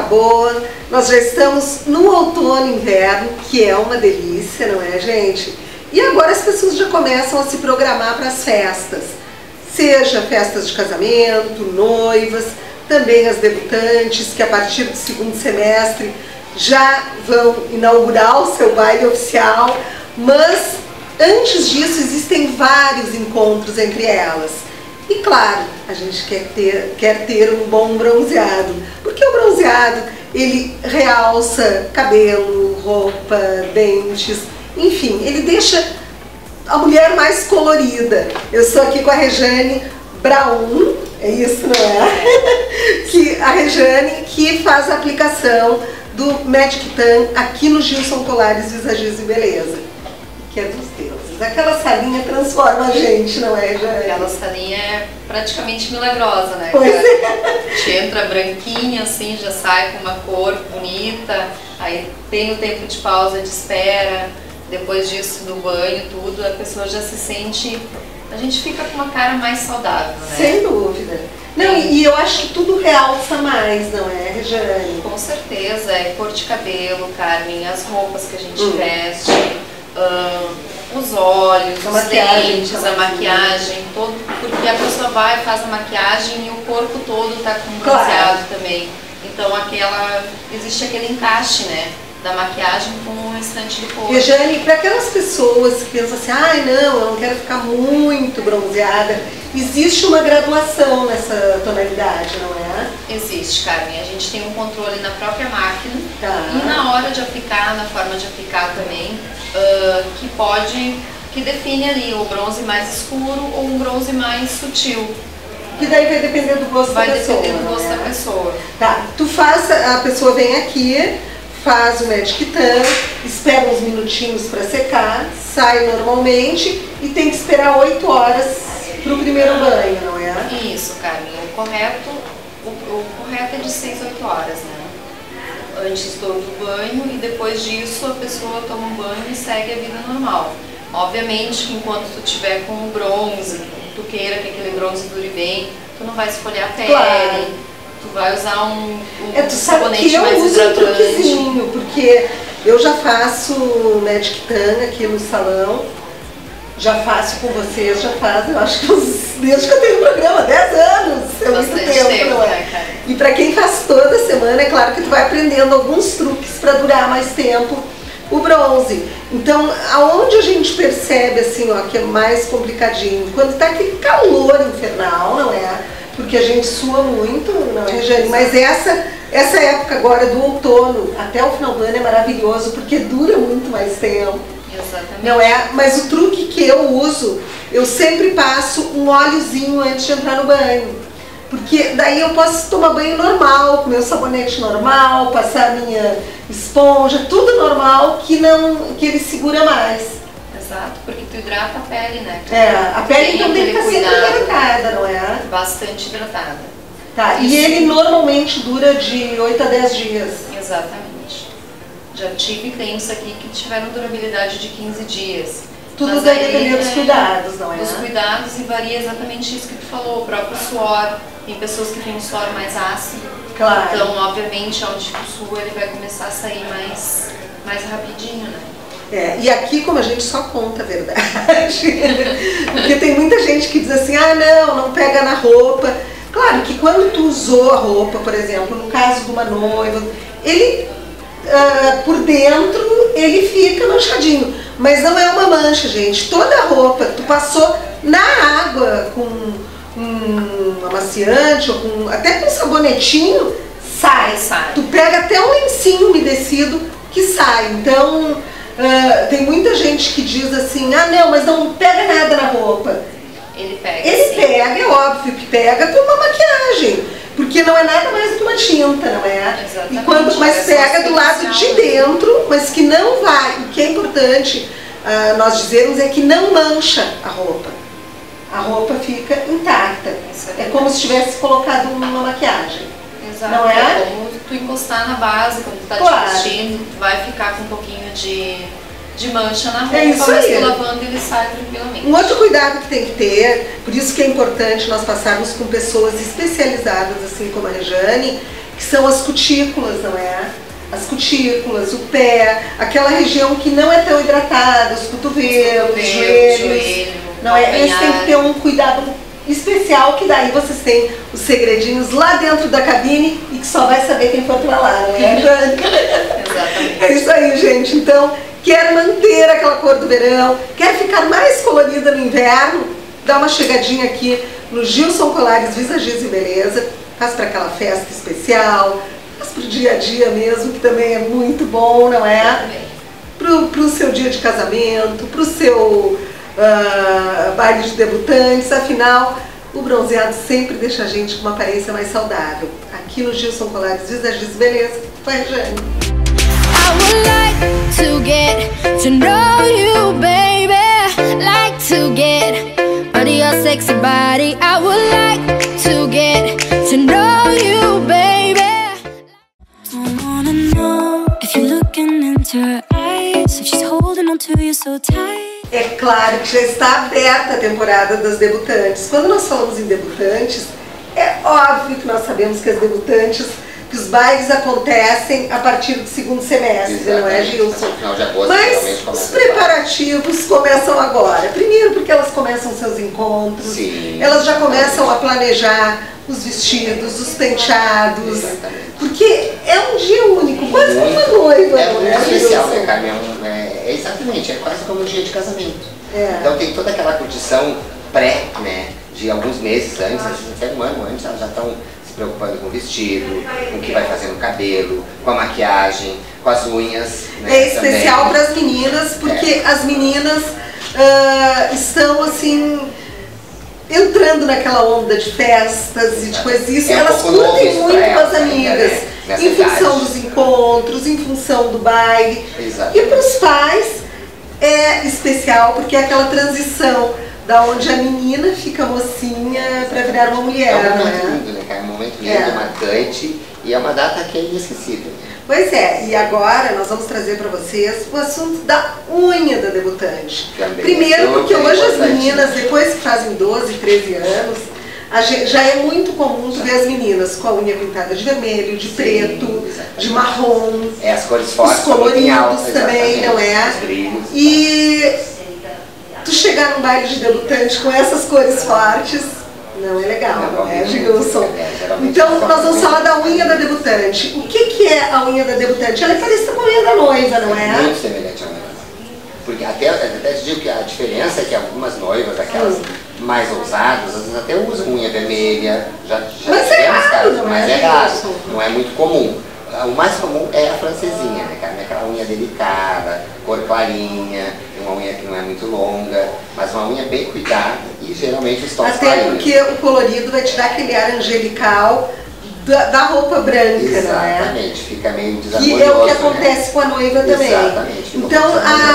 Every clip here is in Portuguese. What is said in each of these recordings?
acabou, nós já estamos no outono e inverno, que é uma delícia, não é, gente? E agora as pessoas já começam a se programar para as festas, seja festas de casamento, noivas, também as debutantes, que a partir do segundo semestre já vão inaugurar o seu baile oficial, mas antes disso existem vários encontros entre elas. E claro, a gente quer ter um bom bronzeado, porque o bronzeado ele realça cabelo, roupa, dentes, enfim, ele deixa a mulher mais colorida. Eu estou aqui com a Rejane Braun, é isso, não é? A Rejane que faz a aplicação do Magic Tan aqui no Gilson Colares Visagismo e Beleza, que é dos deuses. Aquela salinha transforma a gente, não é, Rejane? Aquela salinha é praticamente milagrosa, né? Pois é. Te entra branquinha assim, já sai com uma cor bonita, aí tem o tempo de pausa, de espera, depois disso do banho, tudo, a pessoa já se sente... A gente fica com uma cara mais saudável, né? Sem dúvida. Não, e eu acho que tudo realça mais, não é, Rejane? Com certeza, é cor de cabelo, Carmen, as roupas que a gente veste, os olhos, os dentes, a maquiagem, todo, porque a pessoa vai, faz a maquiagem e o corpo todo está com bronzeado também. Então existe aquele encaixe, né? Da maquiagem com o restante do corpo. Rejane, para aquelas pessoas que pensam assim, ai não, eu não quero ficar muito bronzeada, existe uma graduação nessa tonalidade, não é? Existe, Carmen. A gente tem um controle na própria máquina tá. E na hora de aplicar, na forma de aplicar também, que define ali o bronze mais escuro ou um bronze mais sutil. Que daí vai depender do gosto da pessoa. Vai depender do gosto da pessoa. Tá, tu faz, a pessoa vem aqui, faz o Magic Tan, espera uns minutinhos para secar, sai normalmente e tem que esperar 8 horas para o primeiro banho, não é? Isso, Carmen. O correto é de 6 a 8 horas, né? Antes do banho e depois disso a pessoa toma um banho e segue a vida normal. Obviamente que enquanto tu tiver com o bronze, tu queira que aquele bronze dure bem, tu não vai esfoliar a pele. Claro. Tu vai usar um sabonete mais hidratante. Eu uso um truquezinho, porque eu já faço Magic Tan aqui no salão, já faço com vocês, eu acho que desde que eu tenho o programa, 10 anos, é muito tempo, não é? Né, cara? E para quem faz toda semana, é claro que tu vai aprendendo alguns truques para durar mais tempo o bronze. Então, aonde a gente percebe assim, ó, que é mais complicadinho, quando tá aquele calor infernal, não é? Porque a gente sua muito, não é, Rejane? Mas essa época agora do outono até o final do ano é maravilhoso, porque dura muito mais tempo. Exatamente. Não é? Mas o truque que eu uso, eu sempre passo um óleozinho antes de entrar no banho. Porque daí eu posso tomar banho normal, com meu sabonete normal, passar a minha esponja, tudo normal, que ele segura mais. Exato, porque tu hidrata a pele, né? A pele então tem que estar sempre hidratada, não é? Bastante hidratada. Tá, e ele normalmente dura de 8 a 10 dias. Exatamente. Já tive clientes aqui que tiveram durabilidade de 15 dias. Tudo vai depender dos cuidados, não é? Dos cuidados, e varia exatamente isso que tu falou, o próprio suor. Tem pessoas que têm um suor mais ácido. Claro. Então, obviamente, onde tu sua, ele vai começar a sair mais rapidinho, né? E aqui, como a gente só conta a verdade, porque tem muita gente que diz assim, ah não pega na roupa. Claro que quando tu usou a roupa, por exemplo, no caso de uma noiva, ele, por dentro, ele fica manchadinho. Mas não é uma mancha, gente. Toda a roupa, tu passou na água com um amaciante, ou até com um sabonetinho, sai. Tu pega até um lencinho umedecido que sai. Então... tem muita gente que diz assim, ah não, mas não pega nada na roupa. Ele pega, é óbvio que pega com uma maquiagem, porque não é nada mais do que uma tinta, não é? Exatamente. Mas pega do lado de dentro, mas que não vai. O que é importante nós dizermos é que não mancha a roupa. A roupa fica intacta. É como se tivesse colocado uma maquiagem. Exato. Não é? É como tu encostar na base, quando tu tá te vestindo, tu vai ficar com um pouquinho de mancha na roupa, mas tu lavando ele sai tranquilamente. Um outro cuidado que tem que ter, por isso que é importante nós passarmos com pessoas especializadas, assim como a Rejane, que são as cutículas, não é? As cutículas, o pé, aquela região que não é tão hidratada, os cotovelos, joelhos, não é? Esse tem que ter um cuidado especial, que daí vocês têm os segredinhos lá dentro da cabine e que só vai saber quem for pra lá, não é? Exatamente. É isso aí, gente. Então, quer manter aquela cor do verão, quer ficar mais colorida no inverno, dá uma chegadinha aqui no Gilson Colares Visagismo e Beleza, faz para aquela festa especial, faz pro dia a dia mesmo, que também é muito bom, não é? Pro seu dia de casamento, pro seu baile de debutantes, afinal, o bronzeado sempre deixa a gente com uma aparência mais saudável. Aqui no Gilson Colares Visagismo e Beleza, vai, Jane. I would like to get to know you, baby. Like to get under your sexy body. I would like to get to know you, baby. Don't wanna know if you're looking into her eyes, if she's holding on to you so tight. É claro que já está aberta a temporada das debutantes. Quando nós falamos em debutantes, é óbvio que nós sabemos que as debutantes, que os bailes acontecem a partir do segundo semestre, exatamente, não é, Gilson? Mas os preparativos começam agora. Primeiro porque elas começam seus encontros, sim, elas já começam a planejar os vestidos, os penteados, exatamente, porque é um dia único, quase como uma noiva. É muito especial, né, Carmen? Exatamente, é quase como um dia de casamento. Então tem toda aquela curtição pré, né, de alguns meses antes, até um ano antes, elas já estão preocupando com o vestido, com o que vai fazer no cabelo, com a maquiagem, com as unhas. Né, é especial para as meninas, porque as meninas estão assim entrando naquela onda de festas e de coisas isso, elas curtem muito com as amigas, né, em função dos encontros, em função do baile. Exatamente. E para os pais é especial porque é aquela transição da onde a menina fica mocinha para virar uma mulher. É um momento lindo, né, cara? É um momento lindo, marcante, e é uma data que é inesquecível. Pois é, e agora nós vamos trazer para vocês o assunto da unha da debutante. Também primeiro porque hoje as meninas, depois que fazem 12, 13 anos, já é muito comum ver as meninas com a unha pintada de vermelho, de preto, de marrom, as cores fortes, os coloridos também, não é? Os brilhos, e tu chegar num baile de debutante com essas cores fortes, não é legal, não é, Gilson? Então nós vamos falar da unha da debutante. O que é a unha da debutante? Ela é parecida com a unha da noiva, não é? Muito semelhante à noiva. Porque até te digo que a diferença é que algumas noivas, aquelas mais ousadas, às vezes até usam unha vermelha, mas é raro, não é? Mas é raro, não é muito comum. O mais comum é a francesinha, né, cara? Aquela unha delicada, cor clarinha, uma unha que não é muito longa, mas uma unha bem cuidada e geralmente os tons até porque o colorido vai te dar aquele ar angelical da roupa branca, exatamente, não é? Exatamente, fica meio desarmonioso. Que é o que acontece com a noiva também. Exatamente. Então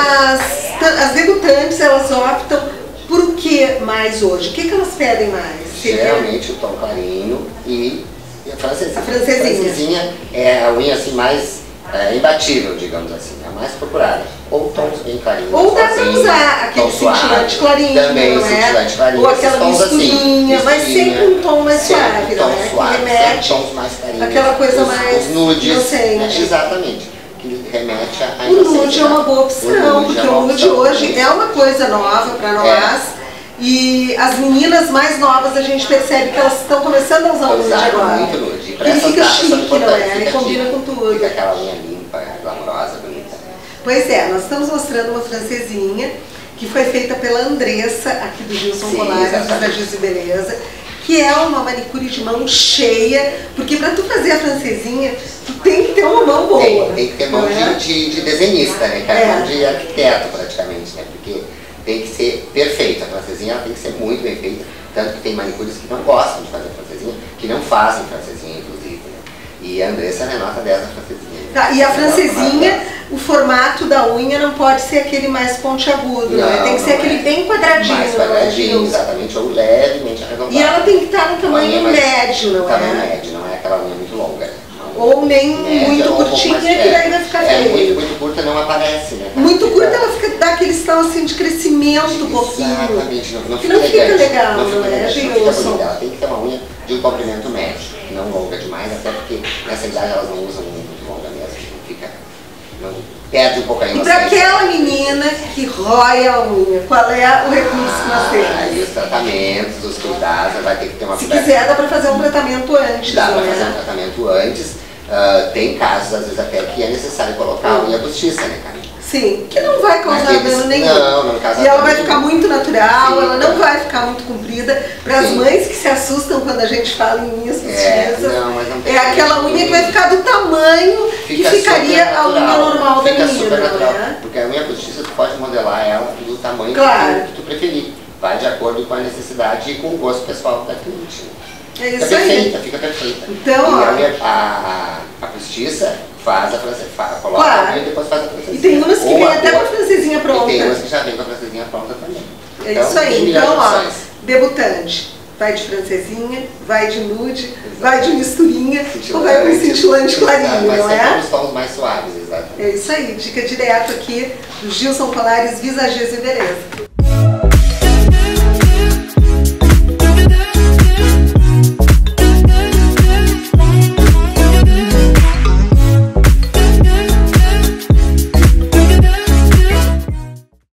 as debutantes, elas optam por o que mais hoje? O que elas pedem mais? Geralmente o tom clarinho e a francesinha. A francesinha é a unha assim mais imbatível, digamos assim, a mais procurada. Ou tons bem clarinhos. Ou dá pra usar aquele cintilante clarinho, também, não é? Cintilante clarinho. Ou aquela misturinha, assim, mas sempre um tom mais suave, não é? Suave, que remete tons mais clarinhos, aquela coisa mais nudes, inocente. Exatamente. Que remete a o nude é uma boa opção, porque o nude hoje é uma coisa nova para nós. E as meninas mais novas a gente percebe que elas estão começando a usar o nude agora. Muito nude. Ele fica chique, não é? Ele combina com tudo. Fica aquela unha limpa, glamourosa, bonita. Pois é, nós estamos mostrando uma francesinha que foi feita pela Andressa, aqui do Gilson Colares, da Giz e Beleza, que é uma manicure de mão cheia, porque para tu fazer a francesinha, tu tem que ter uma mão boa. Tem que ter mão de desenhista, né? Mão de arquiteto praticamente, né? Porque tem que ser perfeita, a francesinha ela tem que ser muito bem feita, tanto que tem manicures que não gostam de fazer francesinha, que não fazem francesinha, inclusive, né? E a Andressa é nota 10 da francesinha. Tá, e a francesinha, o formato da unha não pode ser aquele mais pontiagudo, não, né? Tem que ser aquele bem quadradinho. Mais quadradinho, exatamente, ou levemente arredondado. E ela tem que estar no tamanho médio, não é? Tamanho médio, não é aquela unha muito longa. Ou nem muito curtinha, que daí vai ficar feio. Muito curta não aparece, né? Muito curta ela dá aquele estilo assim de crescimento um pouquinho. Exatamente, não fica legal, não é, Gilson? Ela tem que ter uma unha de um comprimento médio, que não não longa demais, até porque nessa idade elas não usam muito longa mesmo, não perde um pouco a inocência. E para aquela menina que rói a unha, qual é o recurso que nós temos? Aí os tratamentos, os cuidados, vai ter que ter uma... Se quiser, dá para fazer um tratamento antes. Dá para fazer um tratamento antes. Tem casos, às vezes, até que é necessário colocar a unha postiça, né, Camila? Sim, que não vai causar dano nenhum. Não causa dano. E ela vai ficar muito natural, Sim, ela não vai ficar muito comprida. Para as mães que se assustam quando a gente fala em unhas postiças, é aquela unha que vai ficar do tamanho que ficaria a unha normal da menina, né? Porque a unha postiça, tu pode modelar ela do tamanho que tu preferir. Vai de acordo com a necessidade e com o gosto pessoal da cliente. É isso aí. Fica perfeita. Então, a postiça coloca a unha e depois faz a francesinha. E tem umas que vem até com a francesinha pronta. E tem umas que já vem com a francesinha pronta também. É isso aí. Então, ó, debutante, vai de francesinha, vai de nude, vai de misturinha, ou vai com cintilante clarinho, não é? Os tons mais suaves, exatamente. É isso aí. Dica direto aqui do Gilson Colares, Visagismo e Beleza.